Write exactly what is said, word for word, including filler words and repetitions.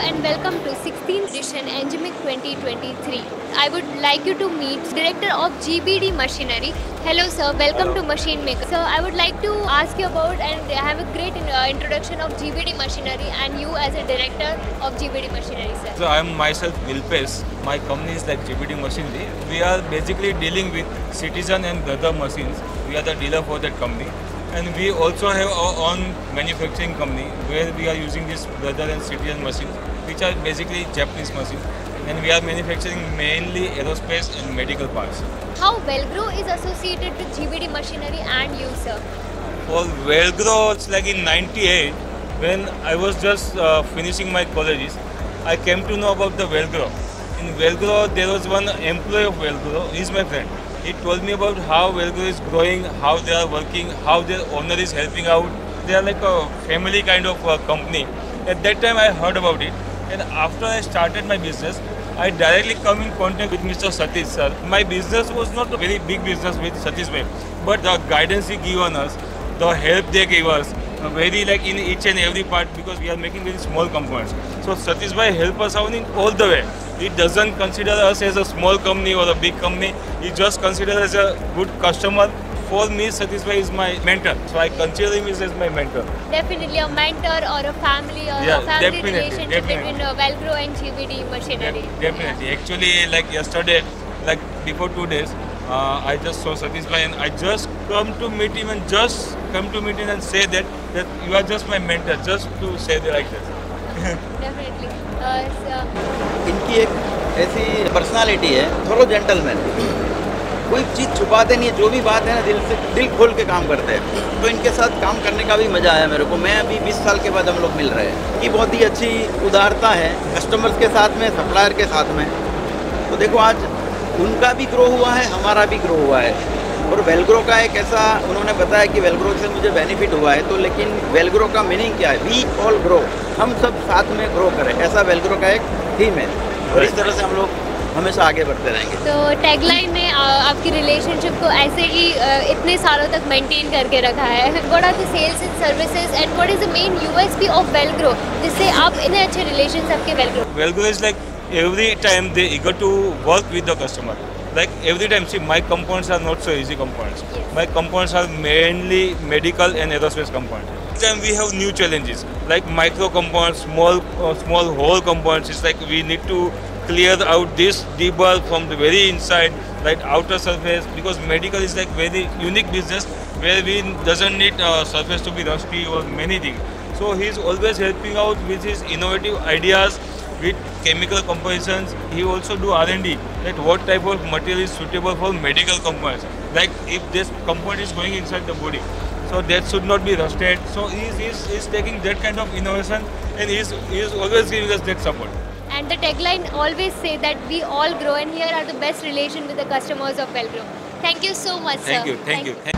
and welcome to sixteenth edition Engimic twenty twenty-three. I would like you to meet Director of G B D Machinery. Hello sir, welcome Hello. to Machine Maker. Sir, I would like to ask you about and have a great uh, introduction of G B D Machinery and you as a Director of G B D Machinery, sir. So I am myself Vilpes. My company is like G B D Machinery. We are basically dealing with Citizen and Brother machines. We are the dealer for that company. And we also have our own manufacturing company where we are using this Brother and Citizen machines, which are basically Japanese machines. And we are manufacturing mainly aerospace and medical parts. How Velcro is associated with G B D Machinery and you, sir? For Velcro, it's like in ninety-eight, when I was just uh, finishing my colleges, I came to know about the Velcro. In Velcro, there was one employee of Velcro, he's my friend. He told me about how Velcro is growing, how they are working, how their owner is helping out. They are like a family kind of uh, company. At that time, I heard about it. And after I started my business, I directly come in contact with Mister Satish sir. My business was not a very big business with Satish bhai, but the guidance he given us, the help they gave us, uh, very like in each and every part, because we are making very small components. So Satish bhai help us out in all the way. He doesn't consider us as a small company or a big company. He just considers us as a good customer. For me, Satish bhai is my mentor. So I consider him as my mentor. Definitely a mentor or a family or Yeah, a family definitely, relationship definitely. between uh, Velcro and G B D Machinery. De- definitely. Actually, like yesterday, like before two days, uh, I just saw Satish bhai and I just come to meet him and just come to meet him and say that, that you are just my mentor, just to say that like that. Definitely. Uh, so, इनकी एक ऐसी personality है, थोड़ा gentleman, कोई चीज़ छुपाते नहीं है, जो भी बात है ना दिल से दिल खोल के काम करते हैं। तो इनके साथ काम करने का भी मज़ा आया मेरे को। मैं अभी बीस साल के बाद हम लोग मिल रहे हैं। कि बहुत ही अच्छी उदारता है कस्टमर्स के साथ में, सप्लायर के साथ में। तो देखो आज उनका भी ग्रो हुआ है, हमारा भी ग्रो हुआ है। और वेलग्रो का एक ऐसा उन्होंने बताया कि वेलग्रो से मुझे बेनिफिट हुआ है, तो लेकिन वेलग्रो का मीनिंग क्या है? वी ऑल ग्रो, हम सब साथ में ग्रो करें, ऐसा वेलग्रो का एक थीम है। और इस तरह से हम लोग हमेशा आगे बढ़ते रहेंगे। तो टैगलाइन ने आ, आपकी रिलेशनशिप को ऐसे ही आ, इतने सालों तक मेंटेन करके रखा है। What are the sales and services and what is the main USP of Wellgro जिससे आप इतने अच्छे रिलेशन आपके वेलग्रो? Velcro is like every time they eager to work with the customer. Like every time, see, my components are not so easy components. Yes. My components are mainly medical and aerospace components. Every time we have new challenges, like micro components, small uh, small hole components. It's like we need to clear out this debug from the very inside, like outer surface, because medical is like very unique business where we doesn't need uh, surface to be rusty or many things. So he's always helping out with his innovative ideas, with chemical compositions. He also do R and D, that what type of material is suitable for medical components. Like if this component is going inside the body, so that should not be rusted. So he is, he is, he is taking that kind of innovation, and he is, he is always giving us that support. And the tagline always say that we all grow and here are the best relation with the customers of Velcro. Thank you so much, sir. Thank you, thank you. Thank